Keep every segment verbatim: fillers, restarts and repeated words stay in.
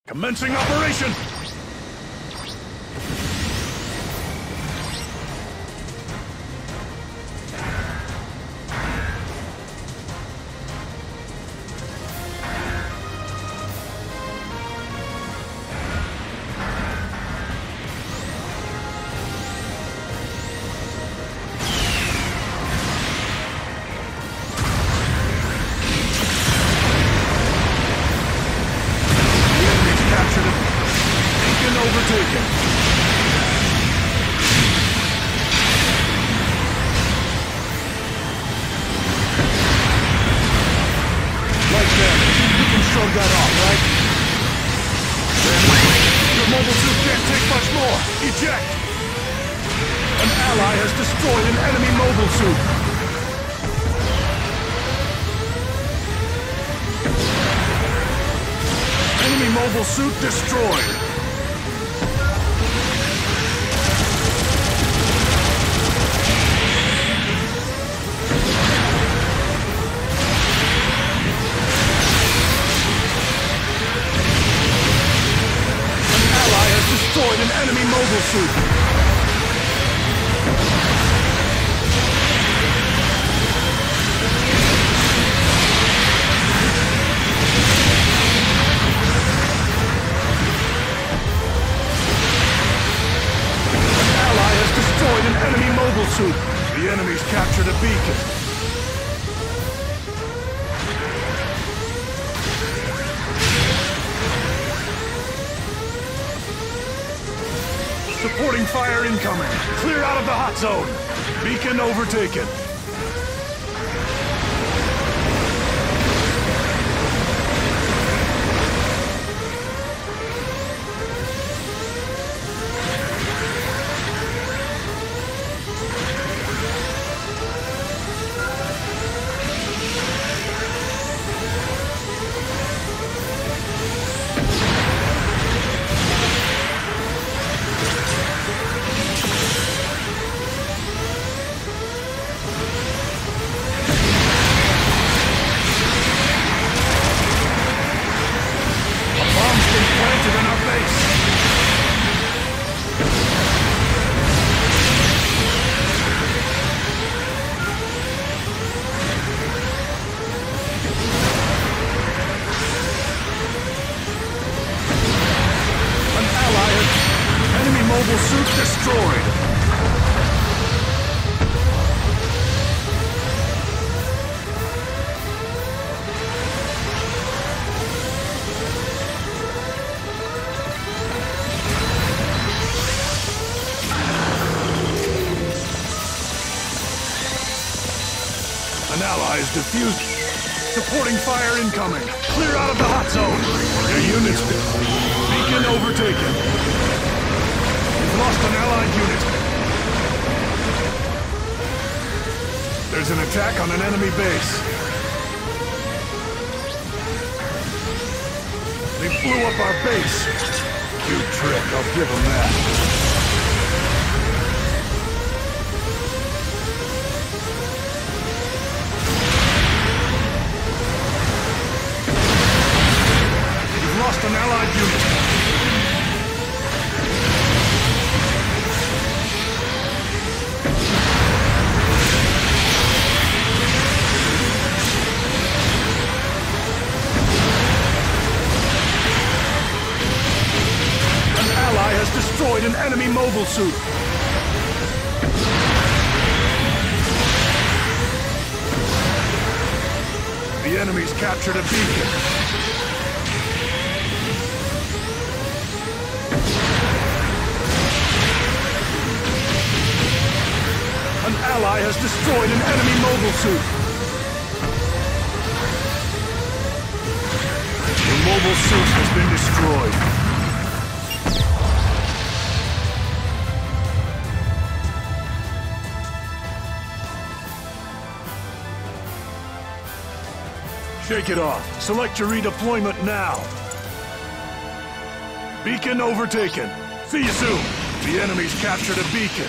Commencing operation! Mobile suit destroyed. An ally has destroyed an enemy mobile suit. Suit. The enemy's captured a beacon. Supporting fire incoming. Clear out of the hot zone. Beacon overtaken. Mobile suit destroyed. An ally is defused. Supporting fire incoming. Clear out of the hot zone. Your units. Beacon overtaken. Lost an allied unit. There's an attack on an enemy base. They blew up our base. Cute trick, I'll give them that. We've lost an allied unit. Destroyed an enemy mobile suit. The enemy's captured a beacon. An ally has destroyed an enemy mobile suit. The mobile suit has been destroyed. Shake it off. Select your redeployment now. Beacon overtaken. See you soon. The enemy's captured a beacon.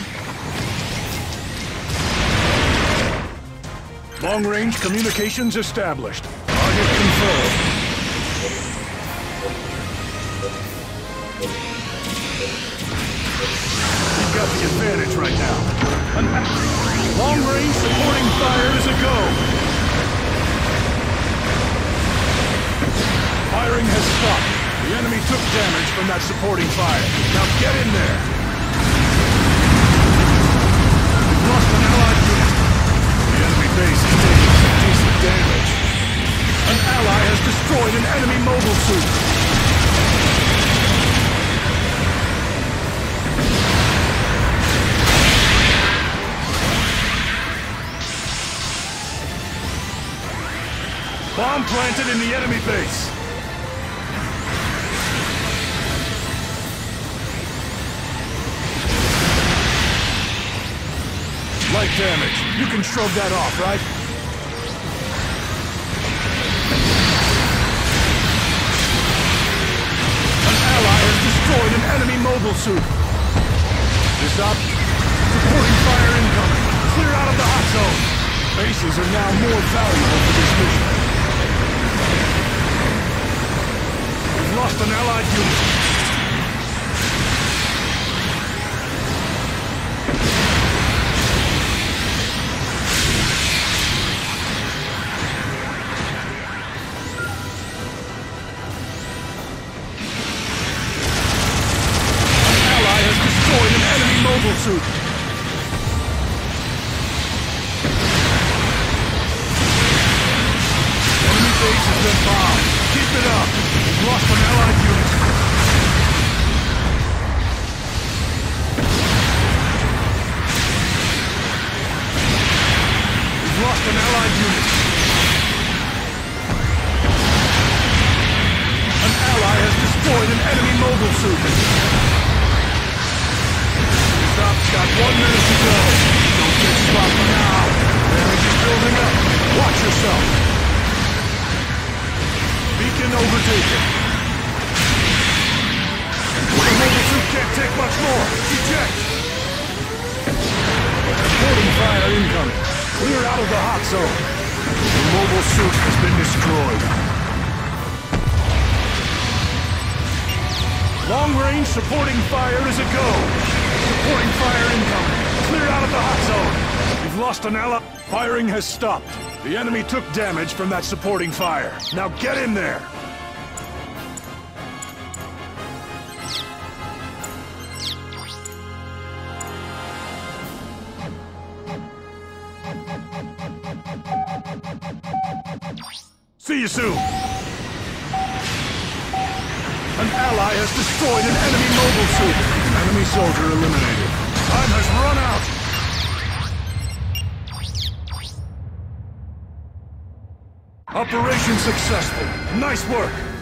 Long-range communications established. Target confirmed. You've got the advantage right now. An long-range supporting fire is a go. Firing has stopped. The enemy took damage from that supporting fire. Now get in there. We've lost an allied unit. The enemy base is taking some decent damage. An ally has destroyed an enemy mobile suit. Bomb planted in the enemy base. Light damage. You can shrug that off, right? An ally has destroyed an enemy mobile suit. This up. Supporting fire incoming. Clear out of the hot zone. Bases are now more valuable for this mission. We've lost an allied unit. Mobile suit. Enemy base has been bombed. Keep it up. We've lost an allied unit. We've lost an allied unit. An ally has destroyed an enemy mobile suit. Got one minute to go. Don't get sloppy now. Damage is building up. Watch yourself. Beacon overtaken. The mobile suit can't take much more. Eject. Supporting fire incoming. Clear out of the hot zone. The mobile suit has been destroyed. Long-range supporting fire is a go. Supporting fire incoming. Clear out of the hot zone. We've lost an ally. Firing has stopped. The enemy took damage from that supporting fire. Now get in there. See you soon. An ally has destroyed an enemy mobile suit. Enemy soldier eliminated. Time has run out. Operation successful. Nice work.